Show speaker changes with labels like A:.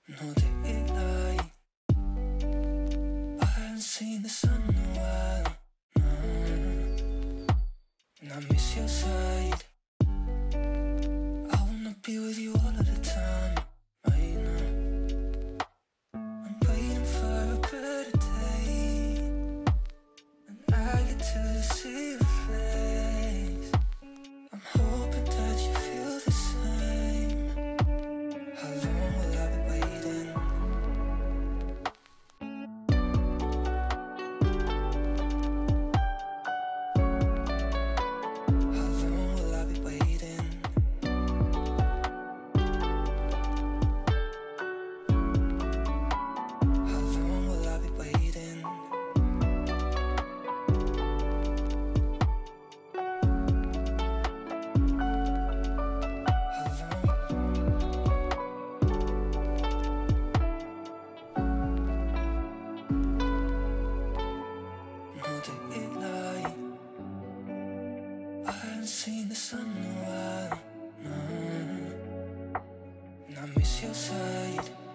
A: No daylight. I haven't seen the sun in a while. No. And I miss your side. I wanna be with you all of the time. Right now I'm waiting for a better day, and I get to see your face. I'm hoping that you feel the same. How long will I be waiting? How long will I be waiting? How long will I be waiting? How long? No daylight. I haven't seen the sun in a while. No. And I miss your side.